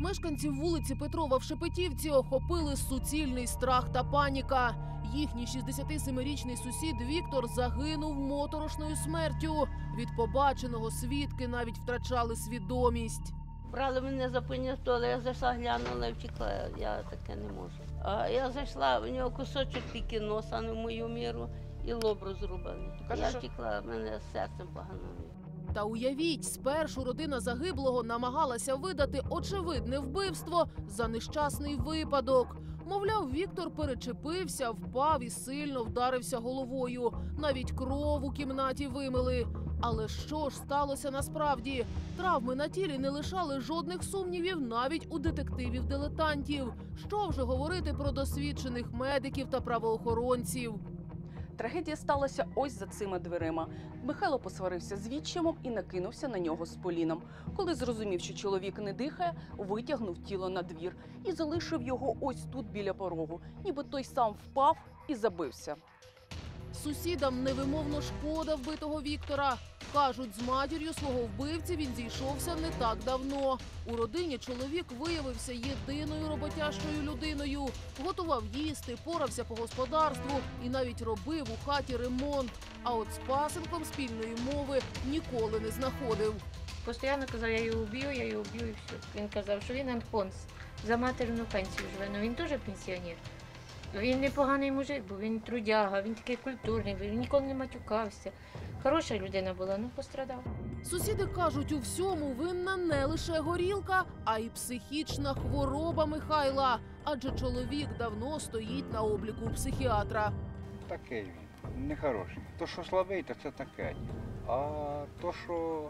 Мешканців вулиці Петрова в Шепетівці охопили суцільний страх та паніка. Їхній 67-річний сусід Віктор загинув моторошною смертю. Від побаченого свідки навіть втрачали свідомість. Брали мене за паніто, але я зайшла, глянула і втекла. Я таке не можу. А я зайшла, у нього кусочок тільки носа, не в мою міру, і лоб розрубаний. Я втекла, мене з серцем погано. Та уявіть, спершу родина загиблого намагалася видати очевидне вбивство за нещасний випадок. Мовляв, Віктор перечепився, впав і сильно вдарився головою. Навіть кров у кімнаті вимили. Але що ж сталося насправді? Травми на тілі не лишали жодних сумнівів навіть у детективів-дилетантів. Що вже говорити про досвідчених медиків та правоохоронців? Трагедія сталася ось за цими дверима. Михайло посварився з відчимом і накинувся на нього з поліном. Коли зрозумів, що чоловік не дихає, витягнув тіло на двір і залишив його ось тут біля порогу, ніби той сам впав і забився. Сусідам невимовно шкода вбитого Віктора. Кажуть, з матір'ю свого вбивці він зійшовся не так давно. У родині чоловік виявився єдиною роботящою людиною. Готував їсти, порався по господарству і навіть робив у хаті ремонт. А от з пасенком спільної мови ніколи не знаходив. Постійно казав, я його вб'ю і все. Він казав, що він альфонс, за материну пенсію живе, але він теж пенсіонер. Він непоганий мужик, бо він трудяга, він такий культурний, він ніколи не матюкався. Хороша людина була, ну пострадав. Сусіди кажуть, у всьому винна не лише горілка, а й психічна хвороба Михайла. Адже чоловік давно стоїть на обліку у психіатра. Такий він, нехороший. То, що слабий, то це таке. А то, що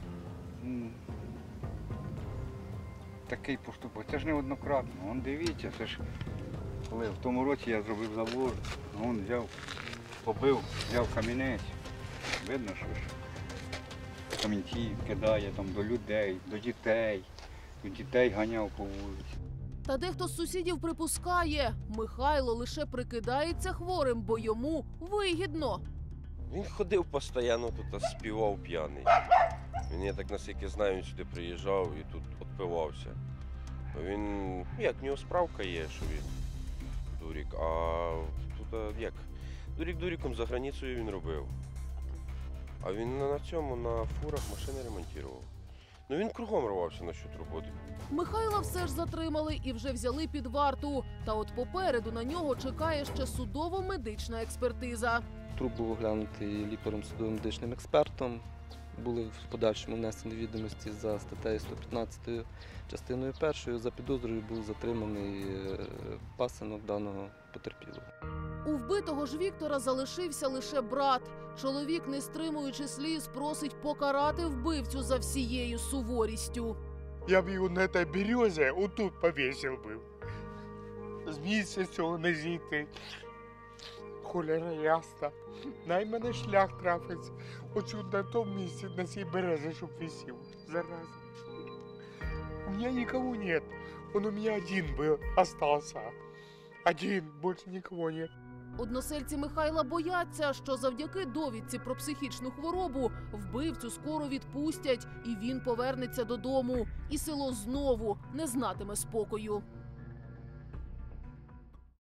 такий поступок, це ж неоднократно. Вон дивіться, це ж коли в тому році я зробив забор, він взяв, побив, взяв камінець. Видно, що ж камінці кидає там до людей, до дітей ганяв по вулиці. Та дехто з сусідів припускає, Михайло лише прикидається хворим, бо йому вигідно. Він ходив постійно тут, співав п'яний. Він, я так наскільки знаю, він сюди приїжджав і тут відпивався. Він, як, в нього справка є, що він дурік, а тут як? Дурік дуріком за границею він робив. А він на цьому, на фурах машини ремонтував. Ну він кругом рвався насчет роботи. Михайла все ж затримали і вже взяли під варту. Та от попереду на нього чекає ще судово-медична експертиза. Труп був оглянутий лікарем судово-медичним експертом. Були в подальшому внесені відомості за статтею 115 частиною 1. За підозрою був затриманий пасинок даного потерпілого. У вбитого ж Віктора залишився лише брат. Чоловік, не стримуючи сліз, просить покарати вбивцю за всією суворістю. Я б його на цій березі отут повісив би. З місця цього не зійти. Холера ясна. Най мене шлях трапиться. Оцю на тому місці, на цій березі, щоб висів. Зараза. У мене нікого нет. Он у мене один был, остался. Один, більше нікого нет. Односельці Михайла бояться, що завдяки довідці про психічну хворобу вбивцю скоро відпустять, і він повернеться додому. І село знову не знатиме спокою.